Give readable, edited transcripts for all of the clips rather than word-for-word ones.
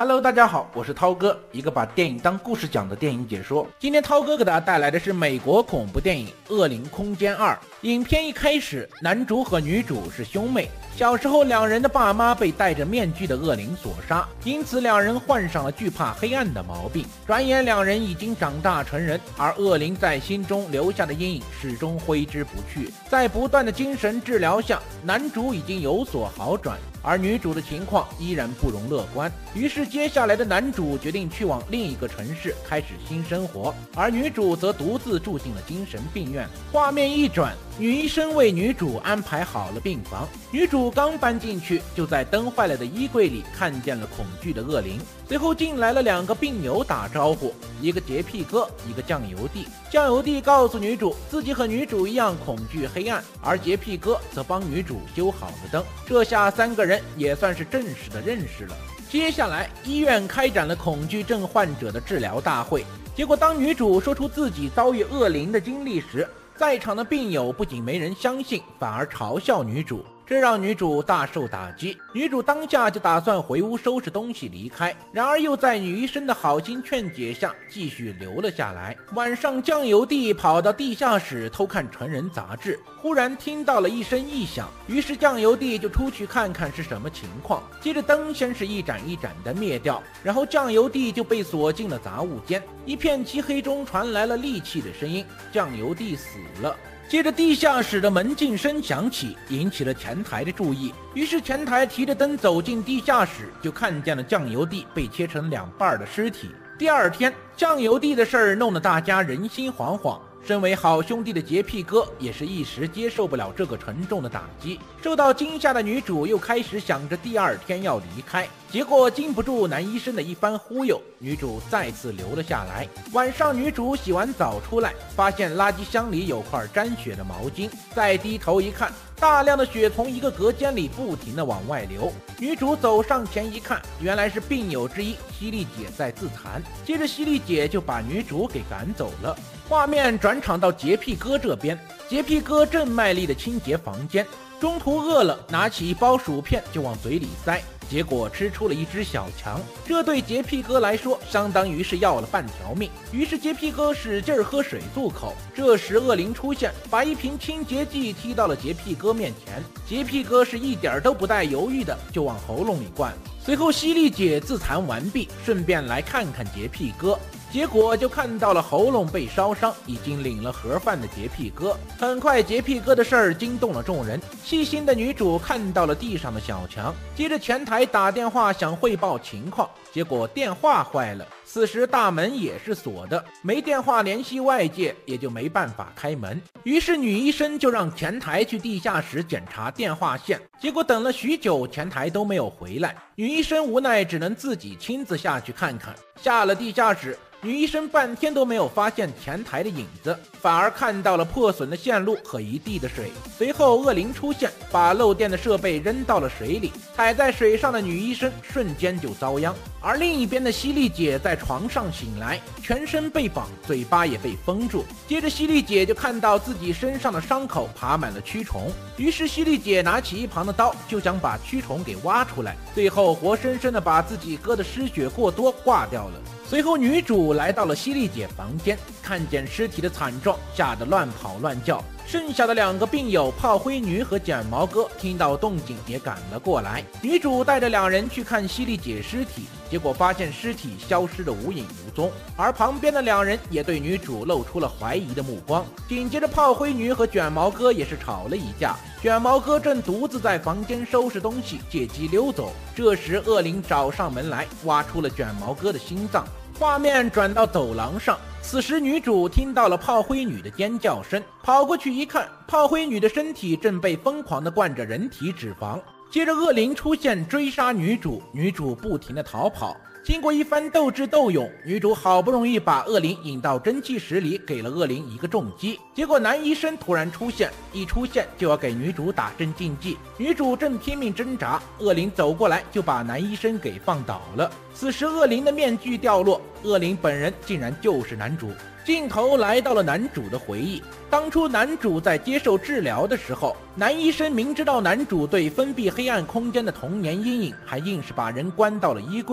Hello， 大家好，我是涛哥，一个把电影当故事讲的电影解说。今天涛哥给大家带来的是美国恐怖电影《恶灵空间2》。影片一开始，男主和女主是兄妹，小时候两人的爸妈被戴着面具的恶灵所杀，因此两人患上了惧怕黑暗的毛病。转眼两人已经长大成人，而恶灵在心中留下的阴影始终挥之不去。在不断的精神治疗下，男主已经有所好转，而女主的情况依然不容乐观。于是接下来的男主决定去往另一个城市开始新生活，而女主则独自住进了精神病院。画面一转，女医生为女主安排好了病房，女主刚搬进去，就在灯坏了的衣柜里看见了恐惧的恶灵。随后进来了两个病友打招呼，一个洁癖哥，一个酱油弟。酱油弟告诉女主自己和女主一样恐惧黑暗，而洁癖哥则帮女主修好了灯。这下三个人也算是正式的认识了。接下来医院开展了恐惧症患者的治疗大会，结果当女主说出自己遭遇恶灵的经历时，在场的病友不仅没人相信，反而嘲笑女主，这让女主大受打击。女主当下就打算回屋收拾东西离开，然而又在女医生的好心劝解下继续留了下来。晚上，酱油弟跑到地下室偷看成人杂志，忽然听到了一声异响，于是酱油弟就出去看看是什么情况。接着灯先是一盏一盏的灭掉，然后酱油弟就被锁进了杂物间。一片漆黑中传来了戾气的声音，酱油弟死了。接着地下室的门禁声响起，引起了前台的注意，于是前台提着灯走进地下室，就看见了酱油弟被切成两半的尸体。第二天，酱油弟的事儿弄得大家人心惶惶，身为好兄弟的洁癖哥也是一时接受不了这个沉重的打击。受到惊吓的女主又开始想着第二天要离开，结果经不住男医生的一番忽悠，女主再次留了下来。晚上，女主洗完澡出来，发现垃圾箱里有块沾血的毛巾，再低头一看，大量的血从一个隔间里不停地往外流。女主走上前一看，原来是病友之一犀利姐在自残，接着犀利姐就把女主给赶走了。画面转场到洁癖哥这边，洁癖哥正卖力地清洁房间，中途饿了，拿起一包薯片就往嘴里塞，结果吃出了一只小强，这对洁癖哥来说相当于是要了半条命。于是洁癖哥使劲喝水漱口，这时恶灵出现，把一瓶清洁剂踢到了洁癖哥面前，洁癖哥是一点都不带犹豫的就往喉咙里灌。随后犀利姐自残完毕，顺便来看看洁癖哥，结果就看到了喉咙被烧伤，已经领了盒饭的洁癖哥。很快洁癖哥的事儿惊动了众人，细心的女主看到了地上的小强，接着前台打电话想汇报情况，结果电话坏了，此时大门也是锁的，没电话联系外界，也就没办法开门。于是女医生就让前台去地下室检查电话线，结果等了许久，前台都没有回来，女医生无奈只能自己亲自下去看看。下了地下室，女医生半天都没有发现前台的影子，反而看到了破损的线路和一地的水。随后恶灵出现，把漏电的设备扔到了水里，踩在水上的女医生瞬间就遭殃。而另一边的犀利姐在床上醒来，全身被绑，嘴巴也被封住。接着犀利姐就看到自己身上的伤口爬满了蛆虫，于是犀利姐拿起一旁的刀就想把蛆虫给挖出来，最后活生生的把自己割得失血过多挂掉了。随后女主来到了犀利姐房间，看见尸体的惨状，吓得乱跑乱叫。剩下的两个病友炮灰女和卷毛哥听到动静也赶了过来，女主带着两人去看犀利姐尸体，结果发现尸体消失得无影无踪，而旁边的两人也对女主露出了怀疑的目光。紧接着炮灰女和卷毛哥也是吵了一架，卷毛哥正独自在房间收拾东西，借机溜走，这时恶灵找上门来，挖出了卷毛哥的心脏。画面转到走廊上，此时女主听到了炮灰女的尖叫声，跑过去一看，炮灰女的身体正被疯狂地灌着人体脂肪。接着恶灵出现追杀女主，女主不停地逃跑。经过一番斗智斗勇，女主好不容易把恶灵引到蒸汽室里，给了恶灵一个重击。结果男医生突然出现，一出现就要给女主打镇静剂。女主正拼命挣扎，恶灵走过来就把男医生给放倒了。此时恶灵的面具掉落，恶灵本人竟然就是男主。镜头来到了男主的回忆，当初男主在接受治疗的时候，男医生明知道男主对封闭黑暗空间的童年阴影，还硬是把人关到了衣柜里。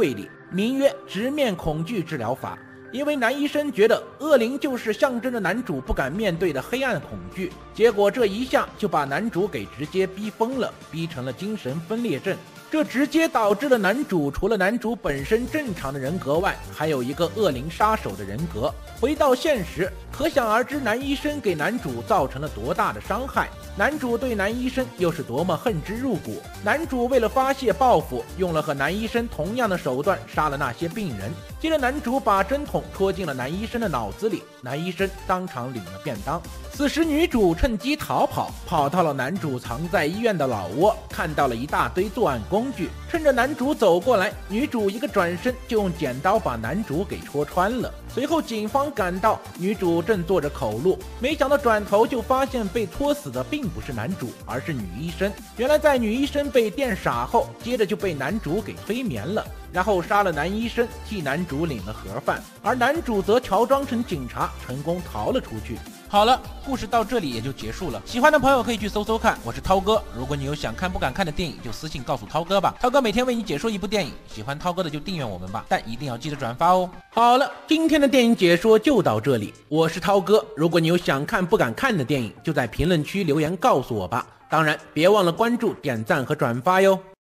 名曰直面恐惧治疗法。因为男医生觉得恶灵就是象征着男主不敢面对的黑暗恐惧，结果这一下就把男主给直接逼疯了，逼成了精神分裂症。这直接导致了男主除了男主本身正常的人格外，还有一个恶灵杀手的人格。回到现实，可想而知男医生给男主造成了多大的伤害，男主对男医生又是多么恨之入骨。男主为了发泄报复，用了和男医生同样的手段杀了那些病人。接着男主把针筒戳进了男医生的脑子里，男医生当场领了便当。此时女主趁机逃跑，跑到了男主藏在医院的老窝，看到了一大堆作案工具。趁着男主走过来，女主一个转身就用剪刀把男主给戳穿了。随后警方赶到，女主正做着口录，没想到转头就发现被戳死的并不是男主，而是女医生。原来在女医生被电傻后，接着就被男主给催眠了，然后杀了男医生，替男主领了盒饭，而男主则乔装成警察，成功逃了出去。好了，故事到这里也就结束了。喜欢的朋友可以去搜搜看，我是涛哥。如果你有想看不敢看的电影，就私信告诉涛哥吧。涛哥每天为你解说一部电影，喜欢涛哥的就订阅我们吧，但一定要记得转发哦。好了，今天的电影解说就到这里，我是涛哥。如果你有想看不敢看的电影，就在评论区留言告诉我吧。当然，别忘了关注、点赞和转发哟。